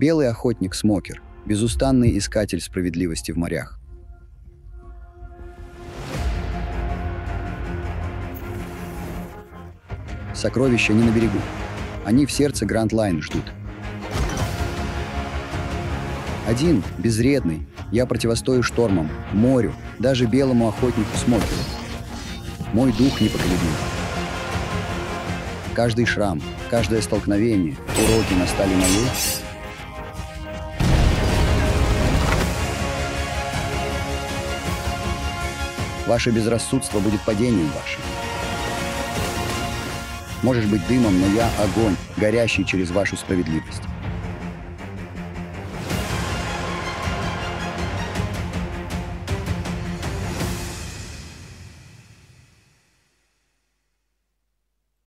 Белый охотник Смокер, безустанный искатель справедливости в морях. Сокровища не на берегу. Они в сердце Гранд-Лайн ждут. Один, безвредный, я противостою штормам, морю, даже белому охотнику Смокеру. Мой дух непоколебим. Каждый шрам, каждое столкновение, уроки на стали моей. Ваше безрассудство будет падением вашим. Можешь быть дымом, но я огонь, горящий через вашу справедливость.